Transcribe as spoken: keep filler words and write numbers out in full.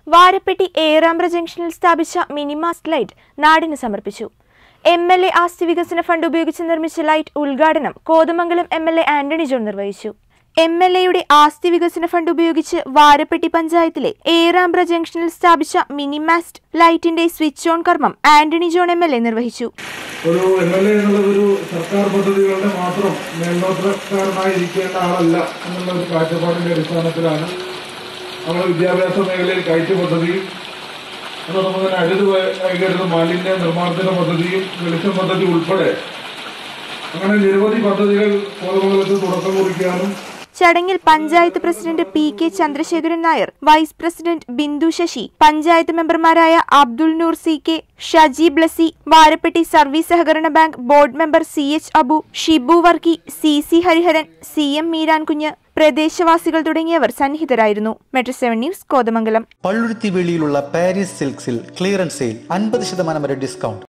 വാരപ്പെട്ടി ഏറാമ്പ്ര ജംഗ്ഷനിൽ സ്ഥാപിച്ച mini mast light നാടിന് സമർപ്പിച്ചു. എം എൽ എ ആസ്തി വികസന ഫണ്ട് ഉപയോഗിച്ച് നിർമ്മിച്ച ലൈറ്റ് ഉദ്ഘാടനം Kothamangalam M L A Antony John നിർവഹിച്ചു. എം എൽ എയുടെ ആസ്തി വികസന ഫണ്ട് ഉപയോഗിച്ച് വാരപ്പെട്ടി പഞ്ചായത്തിലെ ഏറാമ്പ്ര ജംഗ്ഷനിൽ സ്ഥാപിച്ച മിനിമാസ്റ്റ് ലൈറ്റിന്റെ സ്വിച്ച് ഓൺ കർമ്മം Antony John M L A നിർവഹിച്ചു. ഒരു എം എൽ എ എന്നുള്ളത് ഒരു സർക്കാർ പദ്ധതികളുടെ മാത്രം മേൽനോട്ടക്കാരനായിരിക്കേണ്ട ആളല്ല എന്നുള്ള ഒരു കാഴ്ചപ്പാടിന്റെ അടിസ്ഥാനത്തിലാണ് നമ്മൾ വിദ്യാഭ്യാസ മേഖലയിൽ കയറ്റ് പദ്ധതിയും അതോടൊപ്പം തന്നെ അഴുത് വൈകരുത് മാലിന്യ നിർമ്മാർജ്ജന പദ്ധതിയും വെളിച്ചം പദ്ധതി ഉൾപ്പെടെ അങ്ങനെ നിരവധി പദ്ധതികൾ കോതമംഗലത്ത് തുടക്കം കുറിക്കാനും. ചടങ്ങിൽ panchayat president P K Chandrasekharan Nair, vice president Bindu Sasi, panchayat മെമ്പർമാരായ Abdul Noor C K, Shaji Blessy, Varappetty service സഹകരണ bank board member C H Abu, Shibu Varkey, C C Hariharan, C M Meerankunju, പ്രദേശവാസികൾ തുടങ്ങിയവർ സന്നിഹിതരായിരുന്നു. Metro seven news Kothamangalam. Palluruthy വെളിയിലുള്ള പാരീസ് സിൽക്സിൽ ക്ലിയറൻസ് സെയിൽ അൻപത് ശതമാനം വരെ ഡിസ്കൗണ്ട്.